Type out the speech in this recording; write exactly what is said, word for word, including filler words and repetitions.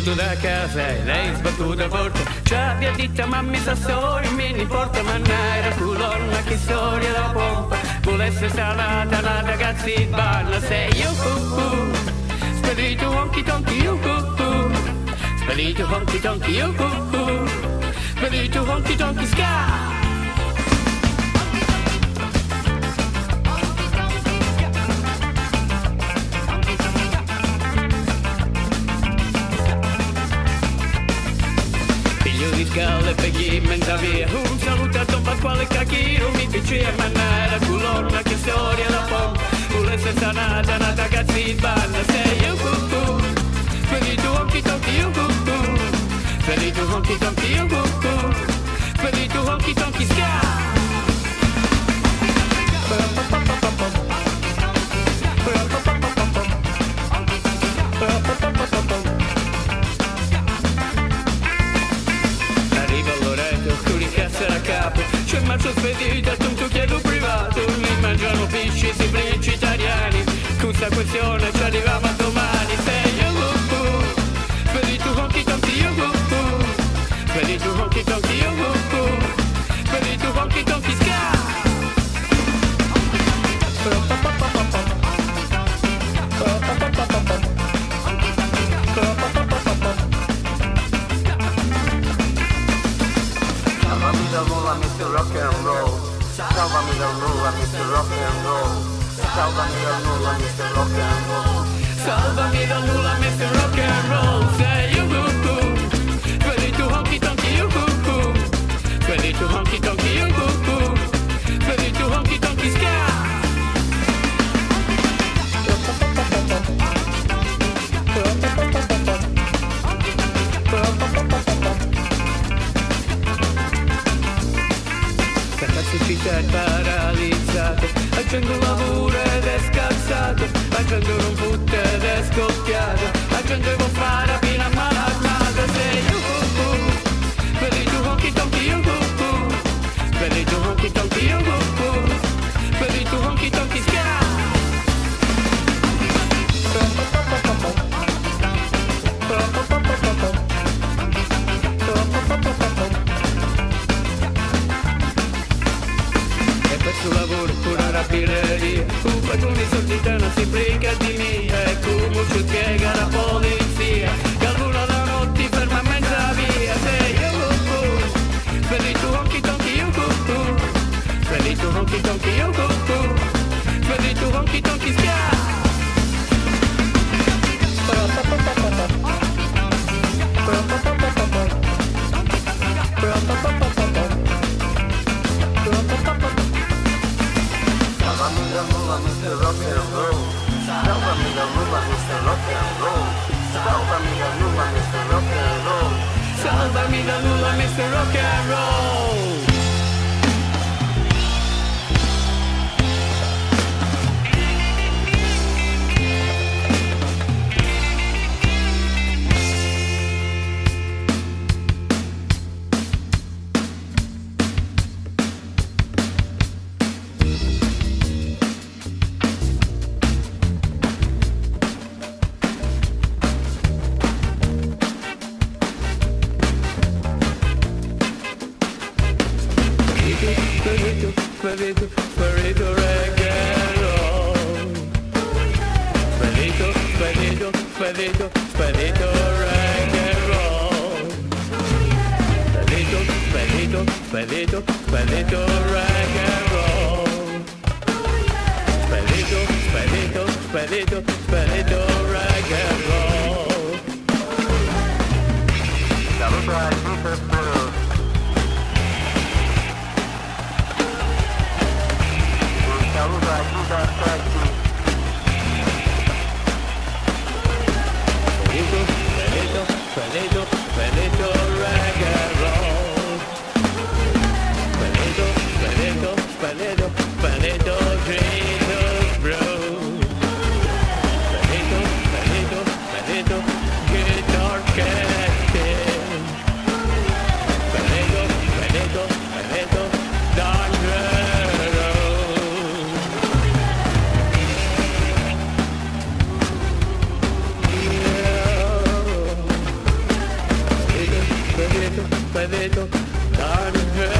uscito da casa e lei sbattuta porta. Ci abbia detto mamma sa storia, mi ne porta mannare culonna che storia da pompa. Vuole essere salata la ragazza di balla, sei io cucù. Spedito honky tonky io cucù. Spedito honky tonky io cucù. Spedito honky tonky ska. E peghi menza via un saluto a Don Pasquale Cacchino, mi piaceva mannare culonna che storia da pompa. Volesse sanata una ragazza di banda, sei io cucù. Spedito honky tonky io cucù. Spedito honky tonky io cucù. Spedito honky tonky ska. C'è il marcio spedito a un chiedo privato. Mi mangiano pesci e vegetariani. Questa questione ci arriviamo a domani. Sei io cucù. Spedito honky tonky io cucù. Spedito honky tonky io cucù. Spedito honky tonky ska. mister Rock and Roll, salvami dal nulla mister Rock and Roll, salvami dal nulla mister Rock and Roll, salvami dal nulla mister Rock and Roll, sei io cucù, spedito honky tonky io cucù, spedito honky tonky io cucù, spedito honky tonky ska. Città paralizzate, accendo lavoro ed è scazzato, accendo non putte ed è scoppiato, accendo e può fare fino a malata, sei io cucù, spedito honky tonky io cucù, spedito honky tonky io cucù, spedito honky tonky ska. Questo lavoro pure una birreria, un con i soldi non si frega di me, e come ci spiega la polizia, che a luna la notte ferma a mezza via, sei io cucù, spedito honky tonky io cucù, spedito honky tonky io cucù, spedito honky tonky ska. salvami dal nulla mister Rock and Roll, salvami dal nulla mister Rock and Roll, salvami dal nulla mister Rock and Roll, salvami dal nulla mister Rock and Roll. Spedito, spedito reggae and roll. Spedito, spedito, spedito, spedito reggae and roll. Spedito, spedito, spedito, spedito reggae and roll. Spedito, spedito, spedito, spedito reggae and roll. Saluto a Super Blues. Saluto a Giuda Aspetti. Spedito, spedito, spedito, spedito reggae and roll. Spedito, spedito, spedito, spedito Jesus Blues. Spedito, spedito, spedito, guitar catching. vedo, da